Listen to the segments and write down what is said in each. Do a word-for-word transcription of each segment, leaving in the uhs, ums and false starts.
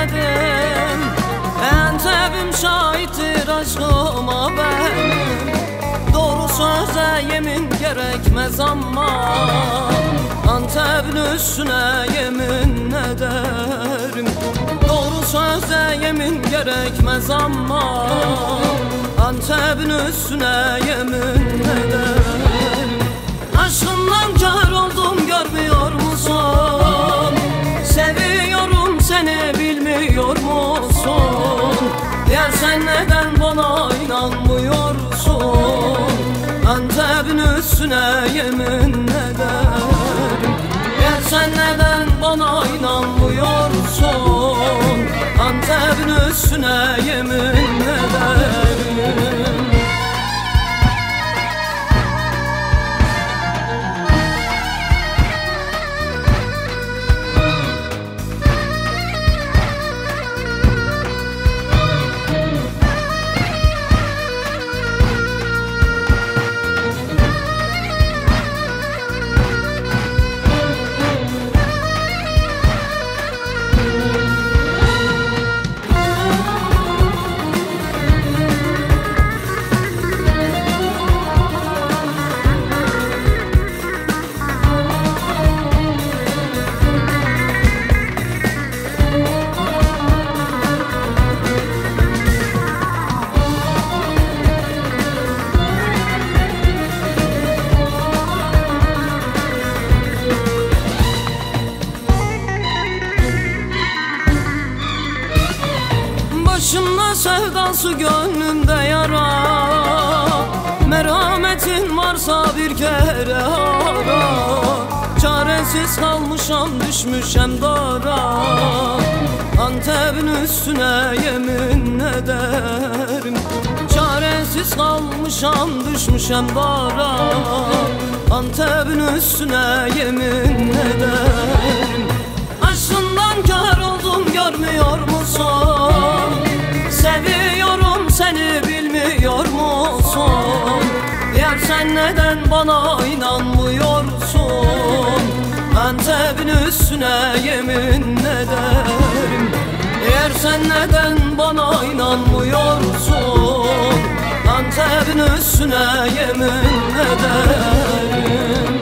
görmedim. Antep'im şahittir aşkıma benim. Doğru söze yemin gerekmez ama Antep'in üstüne yemin ederim. Doğru söze yemin gerekmez ama Antep'in üstüne yemin ederim. Aşkından kör oldum görmüyor musun? Seviyorum seni bilmiyor musun? Yer sen neden bana inanmıyorsun? Antep'in üstüne yemin ederim. Yer sen neden bana inanmıyorsun? Antep'in üstüne yemin ederim. Başımda sevdası gönlümde yara. Merhametin varsa bir kere ara. Çaresiz kalmışam düşmüşem dara. Antep'in üstüne yemin ederim. Çaresiz kalmışam düşmüşem dara. Antep'in üstüne yemin ederim. Aşkından kör oldum görmüyor musun? Seviyorum seni bilmiyor musun? Yer sen neden bana inanmıyorsun? Antep'in üstüne yemin ederim. Yer sen neden bana inanmıyorsun? Antep'in üstüne yemin ederim.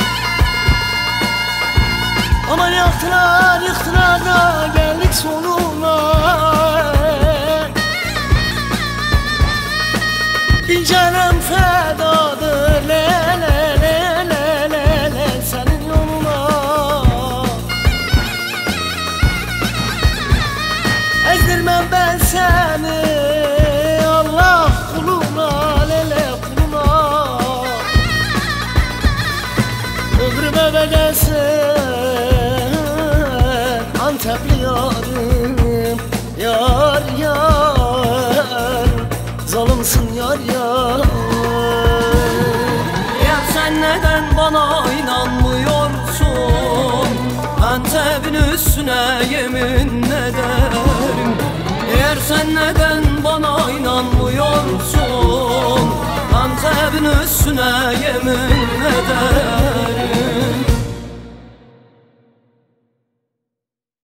Aman yaktılar yıktılar da geldik sonuna. Bir canım fedadır le le le le le le senin yoluna. Ezdirmem ben seni Allah kuluna le le kuluna. Ömrüme bedelsin Antepli yarim, yar yar, zalimsin yar yar. Ya sen neden bana inanmıyorsun? Antep'in üstüne yemin ederim. Eğer sen neden bana inanmıyorsun? Antep'in üstüne yemin